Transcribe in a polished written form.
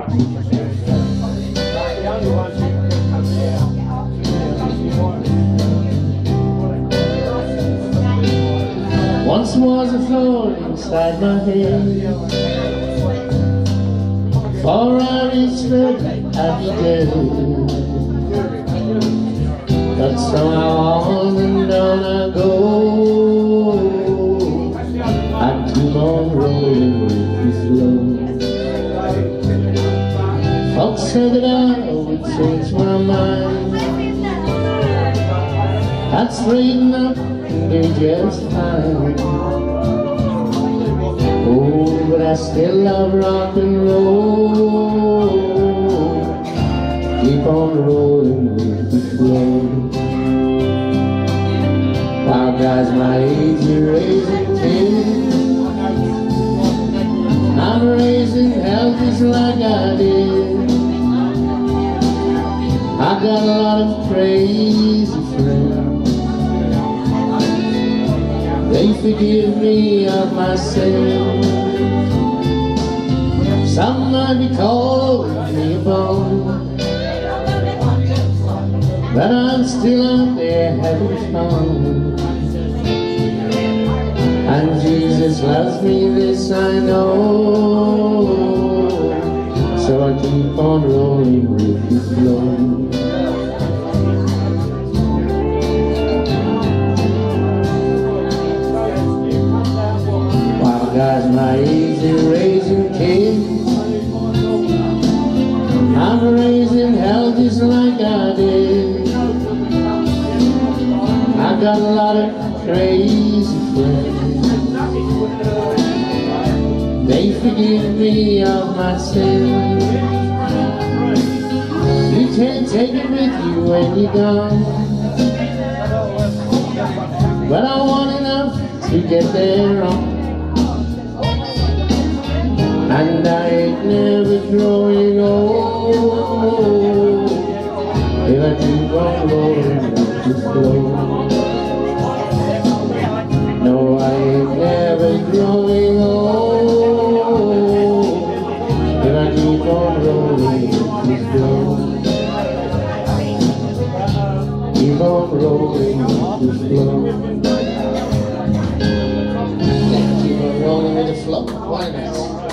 Once was a floor inside my head, for I reached at the dead. But somehow on and on I go, I keep on rolling with the flow. Folks said that I would change my mind, I'd straighten up and do just fine. Oh, but I still love rock and roll, keep on rolling with the flow. While guys my age are raising kids, I'm raising hell just like I did. I got a lot of crazy friends, they forgive me of my sin. Some might be calling me a bum, but I'm still out there having fun. And Jesus loves me, this I know, so I keep on rolling with the flow. While guys my age are raising kids, I'm raising hell just like I did. I got a lot of crazy friends, they forgive me of my sin. You can't take it with you when you're gone, but I want enough to get there on. And I ain't never growing old if I keep on rolling with the flow. No, I ain't never growing old if I keep on rolling with the flow. Keep on rolling with the flow. Yeah, keep on rolling with the flow. Why not?